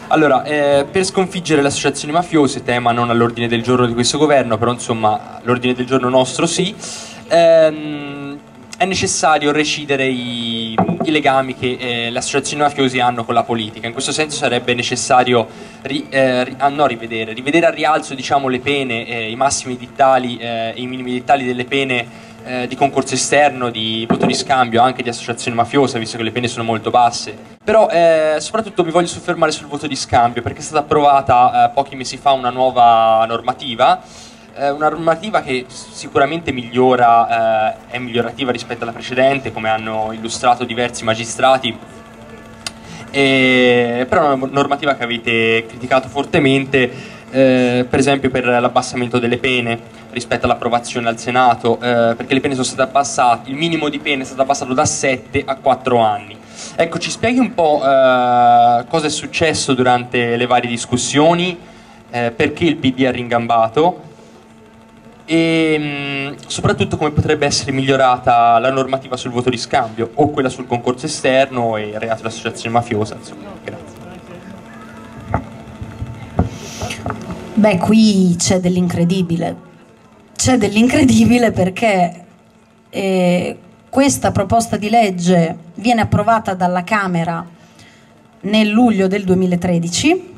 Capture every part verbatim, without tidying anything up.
Allora, eh, per sconfiggere le associazioni mafiose, tema non all'ordine del giorno di questo governo, però insomma l'ordine del giorno nostro sì, ehm, è necessario recidere i, i legami che eh, le associazioni mafiose hanno con la politica. In questo senso sarebbe necessario ri, eh, ri, ah, no, rivedere, rivedere a rialzo, diciamo, le pene, eh, i massimi edittali e eh, i minimi edittali delle pene eh, di concorso esterno, di voto di scambio, anche di associazione mafiosa, visto che le pene sono molto basse. Però eh, soprattutto mi voglio soffermare sul voto di scambio, perché è stata approvata eh, pochi mesi fa una nuova normativa, eh, una normativa che sicuramente migliora, eh, è migliorativa rispetto alla precedente, come hanno illustrato diversi magistrati, e, però è una normativa che avete criticato fortemente, eh, per esempio per l'abbassamento delle pene rispetto all'approvazione al Senato, eh, perché le pene sono state abbassate, il minimo di pene è stato abbassato da sette a quattro anni. Ecco, ci spieghi un po' eh, cosa è successo durante le varie discussioni, eh, perché il P D ha ringambato e mh, soprattutto come potrebbe essere migliorata la normativa sul voto di scambio o quella sul concorso esterno e il reato di associazione mafiosa. Insomma, grazie. Beh, qui c'è dell'incredibile. C'è dell'incredibile perché eh, questa proposta di legge viene approvata dalla Camera nel luglio del duemilatredici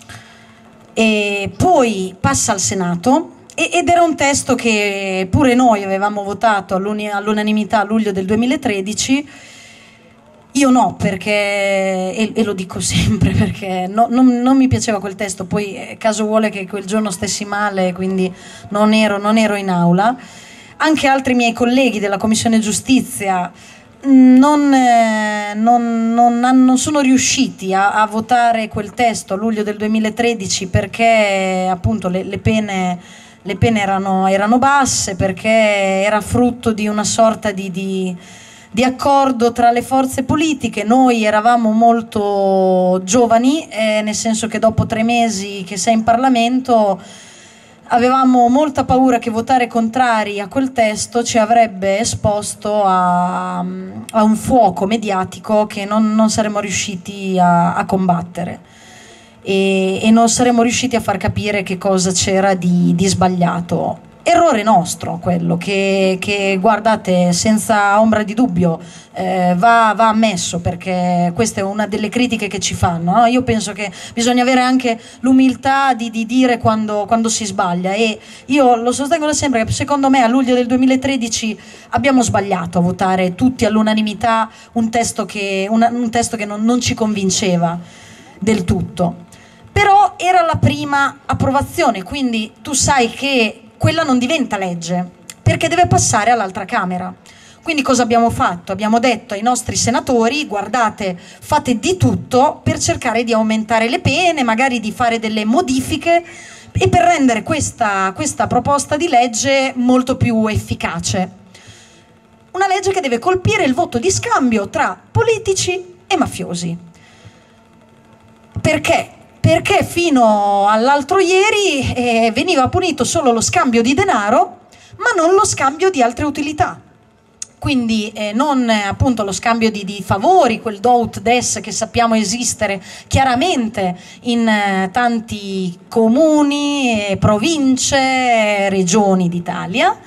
e poi passa al Senato ed era un testo che pure noi avevamo votato all'unanimità a luglio del duemilatredici. Io no, perché, e, e lo dico sempre, perché no, non, non mi piaceva quel testo, poi eh, caso vuole che quel giorno stessi male, quindi non ero, non ero in aula. Anche altri miei colleghi della Commissione Giustizia non, eh, non, non, non sono riusciti a, a votare quel testo a luglio del duemilatredici perché appunto le, le pene, le pene erano, erano basse, perché era frutto di una sorta di... di di accordo tra le forze politiche. Noi eravamo molto giovani, eh, nel senso che dopo tre mesi che sei in Parlamento avevamo molta paura che votare contrari a quel testo ci avrebbe esposto a, a un fuoco mediatico che non, non saremmo riusciti a, a combattere e, e non saremmo riusciti a far capire che cosa c'era di, di sbagliato. Errore nostro quello, che, che guardate, senza ombra di dubbio eh, va, va ammesso, perché questa è una delle critiche che ci fanno, no? Io penso che bisogna avere anche l'umiltà di, di dire quando, quando si sbaglia, e io lo sostengo da sempre che secondo me a luglio del duemilatredici abbiamo sbagliato a votare tutti all'unanimità un testo che, una, un testo che non, non ci convinceva del tutto. Però era la prima approvazione, quindi tu sai che quella non diventa legge, perché deve passare all'altra Camera. Quindi cosa abbiamo fatto? Abbiamo detto ai nostri senatori: guardate, fate di tutto per cercare di aumentare le pene, magari di fare delle modifiche, e per rendere questa, questa proposta di legge molto più efficace. Una legge che deve colpire il voto di scambio tra politici e mafiosi. Perché? Perché fino all'altro ieri eh, veniva punito solo lo scambio di denaro, ma non lo scambio di altre utilità. Quindi eh, non eh, appunto lo scambio di, di favori, quel do ut des che sappiamo esistere chiaramente in eh, tanti comuni, eh, province, eh, regioni d'Italia.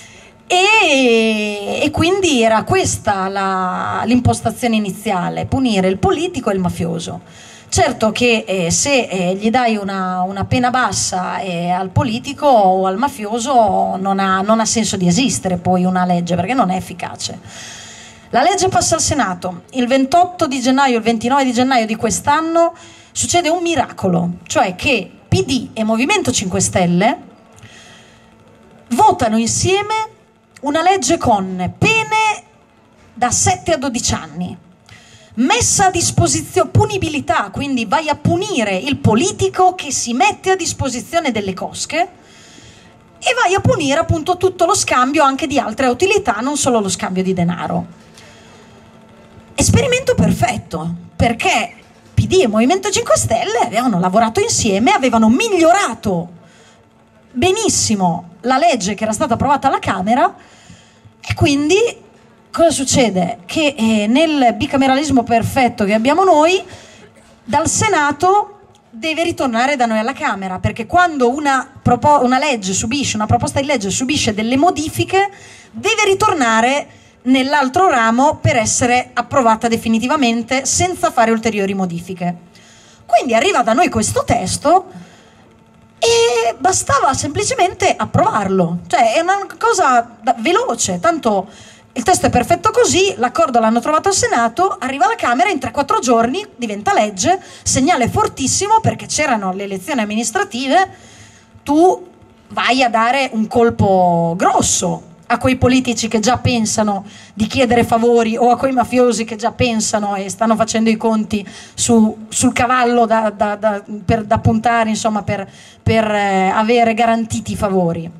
E, e quindi era questa l'impostazione iniziale: punire il politico e il mafioso. Certo che eh, se eh, gli dai una, una pena bassa eh, al politico o al mafioso non ha, non ha senso di esistere poi una legge, perché non è efficace. La legge passa al Senato. Il ventotto di gennaio, il ventinove di gennaio di quest'anno succede un miracolo, cioè che P D e Movimento cinque Stelle votano insieme una legge con pene da sette a dodici anni. Messa a disposizione, punibilità, quindi vai a punire il politico che si mette a disposizione delle cosche, e vai a punire appunto tutto lo scambio anche di altre utilità, non solo lo scambio di denaro. Esperimento perfetto, perché P D e Movimento cinque Stelle avevano lavorato insieme, avevano migliorato benissimo la legge che era stata approvata alla Camera, e quindi cosa succede? Che eh, nel bicameralismo perfetto che abbiamo noi, dal Senato deve ritornare da noi alla Camera, perché quando una, una legge subisce, una proposta di legge subisce delle modifiche, deve ritornare nell'altro ramo per essere approvata definitivamente senza fare ulteriori modifiche. Quindi arriva da noi questo testo e bastava semplicemente approvarlo, cioè è una cosa veloce, tanto il testo è perfetto così, l'accordo l'hanno trovato al Senato, arriva alla Camera, in tre quattro giorni diventa legge, segnale fortissimo perché c'erano le elezioni amministrative, tu vai a dare un colpo grosso a quei politici che già pensano di chiedere favori o a quei mafiosi che già pensano e stanno facendo i conti su, sul cavallo da, da, da, per, da puntare, insomma, per, per eh, avere garantiti i favori.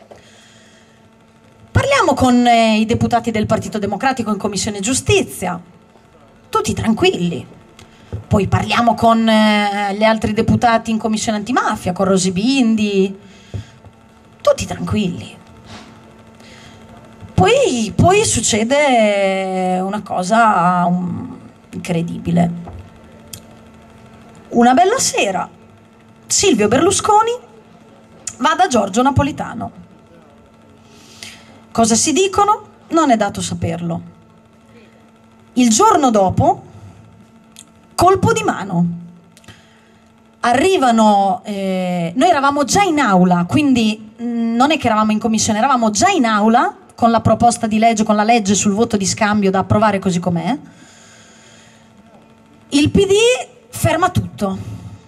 Parliamo con eh, i deputati del Partito Democratico in Commissione Giustizia, tutti tranquilli. Poi parliamo con eh, gli altri deputati in Commissione Antimafia, con Rosi Bindi, tutti tranquilli. Poi, poi succede una cosa um, incredibile. Una bella sera, Silvio Berlusconi va da Giorgio Napolitano. Cosa si dicono? Non è dato saperlo. Il giorno dopo, colpo di mano. Arrivano, eh, noi eravamo già in aula, quindi mh, non è che eravamo in commissione, eravamo già in aula con la proposta di legge, con la legge sul voto di scambio da approvare così com'è. Il P D ferma tutto.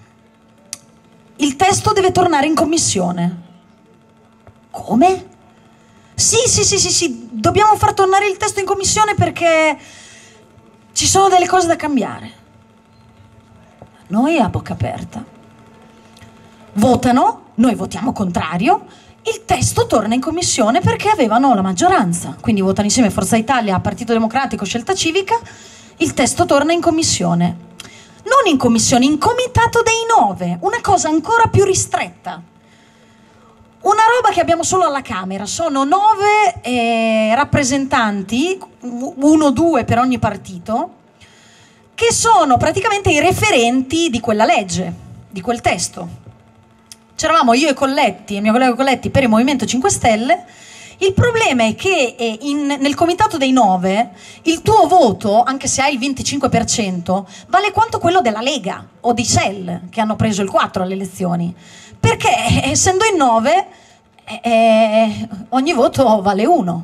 Il testo deve tornare in commissione. Come? Sì, sì, sì, sì, sì, dobbiamo far tornare il testo in commissione perché ci sono delle cose da cambiare. Noi a bocca aperta. Votano, noi votiamo contrario, il testo torna in commissione perché avevano la maggioranza. Quindi votano insieme Forza Italia, Partito Democratico, Scelta Civica, il testo torna in commissione. Non in commissione, in comitato dei nove, una cosa ancora più ristretta. Una roba che abbiamo solo alla Camera, sono nove eh, rappresentanti, uno o due per ogni partito, che sono praticamente i referenti di quella legge, di quel testo. C'eravamo io e Colletti, il mio collega Colletti per il Movimento cinque Stelle. Il problema è che eh, in, nel comitato dei nove il tuo voto, anche se hai il venticinque per cento, vale quanto quello della Lega o di C E L, che hanno preso il quattro alle elezioni. Perché essendo in nove eh, ogni voto vale uno.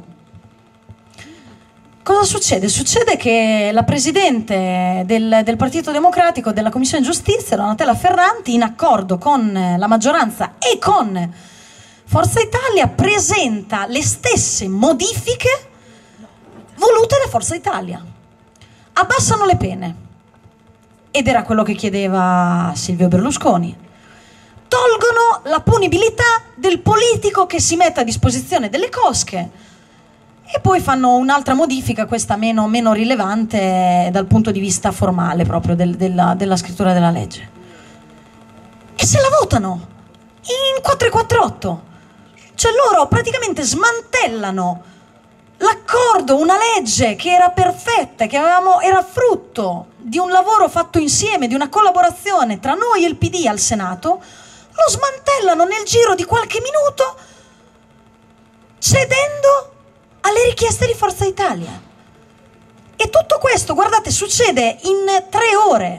Cosa succede? Succede che la Presidente del, del Partito Democratico della Commissione Giustizia, Donatella Ferranti, in accordo con la maggioranza e con Forza Italia, presenta le stesse modifiche volute da Forza Italia. Abbassano le pene. Ed era quello che chiedeva Silvio Berlusconi. Tolgono la punibilità del politico che si mette a disposizione delle cosche e poi fanno un'altra modifica, questa meno, meno rilevante dal punto di vista formale proprio del, della, della scrittura della legge. E se la votano in quattrocentoquarantotto, cioè loro praticamente smantellano l'accordo, una legge che era perfetta, che avevamo, era frutto di un lavoro fatto insieme, di una collaborazione tra noi e il P D al Senato. Lo smantellano nel giro di qualche minuto, cedendo alle richieste di Forza Italia. E tutto questo, guardate, succede in tre ore.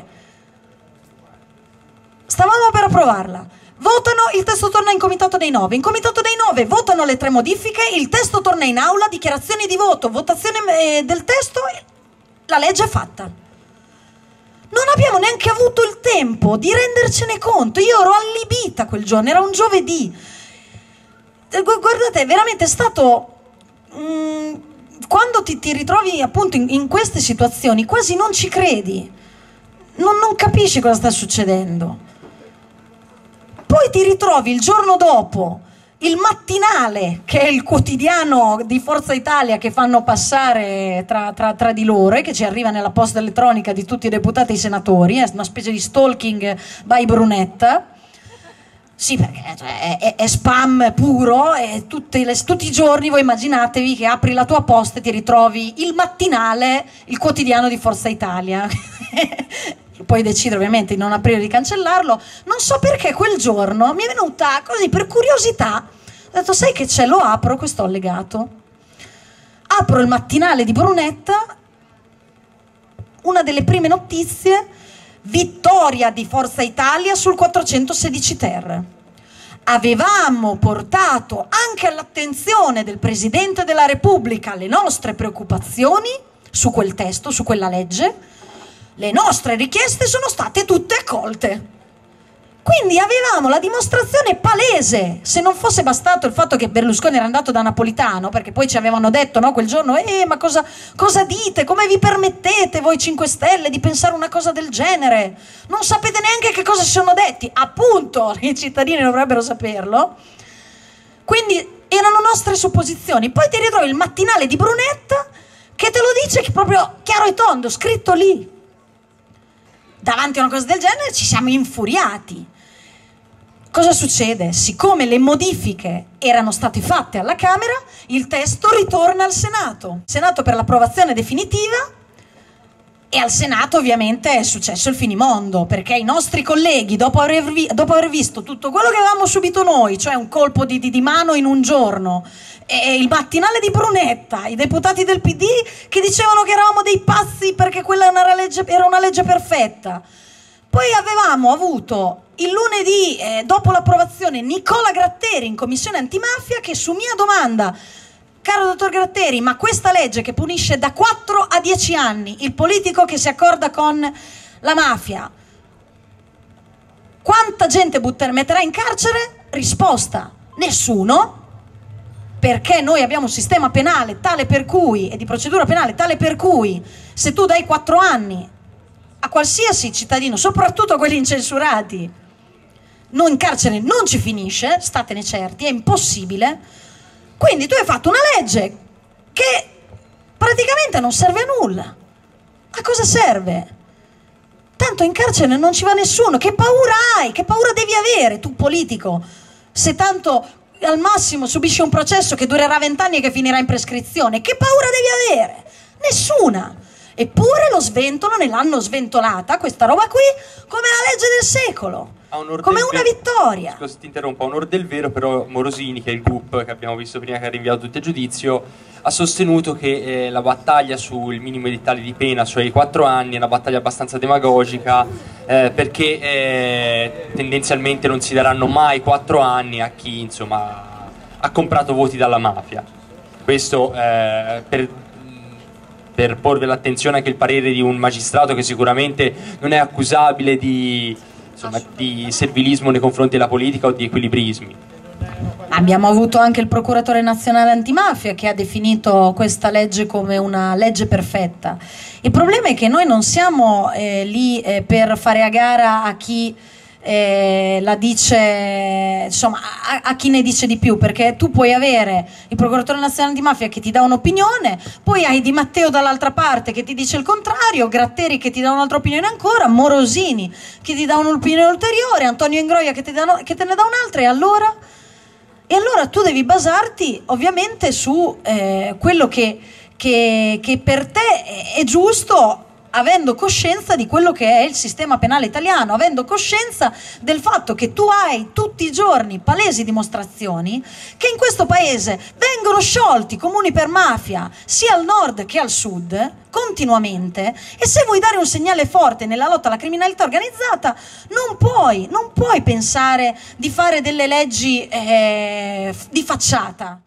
Stavamo per approvarla. Votano, il testo torna in comitato dei nove. In comitato dei nove votano le tre modifiche, il testo torna in aula, dichiarazioni di voto, votazione eh, del testo, la legge è fatta. Non abbiamo neanche avuto il tempo di rendercene conto. Io ero allibita quel giorno, era un giovedì. Guardate, veramente è stato... Mm, quando ti, ti ritrovi appunto in, in queste situazioni, quasi non ci credi. Non, non capisci cosa sta succedendo. Poi ti ritrovi il giorno dopo il Mattinale, che è il quotidiano di Forza Italia che fanno passare tra, tra, tra di loro e che ci arriva nella posta elettronica di tutti i deputati e i senatori, è una specie di stalking by Brunetta. Sì, perché cioè, è, è spam puro e tutte le, tutti i giorni voi immaginatevi che apri la tua posta e ti ritrovi il Mattinale, il quotidiano di Forza Italia. puoi decidere ovviamente di non aprire o di cancellarlo. Non so perché quel giorno mi è venuta così per curiosità, ho detto sai che c'è, lo apro questo allegato, apro il mattinale di Brunetta, una delle prime notizie: vittoria di Forza Italia sul quattrocentosedici ter. Avevamo portato anche all'attenzione del Presidente della Repubblica le nostre preoccupazioni su quel testo, su quella legge. Le nostre richieste sono state tutte accolte. Quindi avevamo la dimostrazione palese, se non fosse bastato il fatto che Berlusconi era andato da Napolitano, perché poi ci avevano detto, no, quel giorno, eh ma cosa, cosa dite, come vi permettete voi cinque Stelle di pensare una cosa del genere? Non sapete neanche che cosa si sono detti, appunto, i cittadini dovrebbero saperlo. Quindi erano nostre supposizioni, poi ti ritrovi il mattinale di Brunetta che te lo dice che proprio chiaro e tondo, scritto lì. Davanti a una cosa del genere ci siamo infuriati. Cosa succede? Siccome le modifiche erano state fatte alla Camera, il testo ritorna al Senato. Senato per l'approvazione definitiva, e al Senato ovviamente è successo il finimondo, perché i nostri colleghi, dopo aver, vi dopo aver visto tutto quello che avevamo subito noi, cioè un colpo di, di, di mano in un giorno, e il mattinale di Brunetta, i deputati del P D che dicevano che eravamo dei pazzi perché quella era una legge, era una legge perfetta. Poi avevamo avuto il lunedì, eh, dopo l'approvazione, Nicola Gratteri in commissione antimafia che su mia domanda: caro dottor Gratteri, ma questa legge che punisce da quattro a dieci anni il politico che si accorda con la mafia, quanta gente butter, metterà in carcere? Risposta: nessuno, perché noi abbiamo un sistema penale tale per cui, e di procedura penale tale per cui, se tu dai quattro anni a qualsiasi cittadino, soprattutto a quelli incensurati, non in carcere non ci finisce, statene certi, è impossibile. Quindi tu hai fatto una legge che praticamente non serve a nulla. A cosa serve? Tanto in carcere non ci va nessuno. Che paura hai? Che paura devi avere tu politico? Se tanto al massimo subisci un processo che durerà vent'anni e che finirà in prescrizione, che paura devi avere? Nessuna. Eppure lo sventolano e l'hanno sventolata questa roba qui come la legge del secolo, come una vittoria. Scusa, ti interrompo, a onor del vero però Morosini, che è il G U P che abbiamo visto prima che ha rinviato tutti a giudizio, ha sostenuto che eh, la battaglia sul minimo edittale di pena, cioè i quattro anni, è una battaglia abbastanza demagogica, eh, perché eh, tendenzialmente non si daranno mai quattro anni a chi insomma ha comprato voti dalla mafia. Questo eh, per per porvi l'attenzione anche il parere di un magistrato che sicuramente non è accusabile di, insomma, di servilismo nei confronti della politica o di equilibrismi. Abbiamo avuto anche il procuratore nazionale antimafia che ha definito questa legge come una legge perfetta. Il problema è che noi non siamo eh, lì eh, per fare a gara a chi Eh, la dice, insomma, a, a chi ne dice di più, perché tu puoi avere il procuratore nazionale di mafia che ti dà un'opinione, poi hai Di Matteo dall'altra parte che ti dice il contrario, Gratteri che ti dà un'altra opinione ancora, Morosini che ti dà un'opinione ulteriore, Antonio Ingroia che, ti dà, che te ne dà un'altra, e allora? E allora tu devi basarti ovviamente su eh, quello che, che, che per te è, è giusto, avendo coscienza di quello che è il sistema penale italiano, avendo coscienza del fatto che tu hai tutti i giorni palesi dimostrazioni che in questo paese vengono sciolti comuni per mafia sia al nord che al sud continuamente, e se vuoi dare un segnale forte nella lotta alla criminalità organizzata non puoi, non puoi pensare di fare delle leggi eh, di facciata.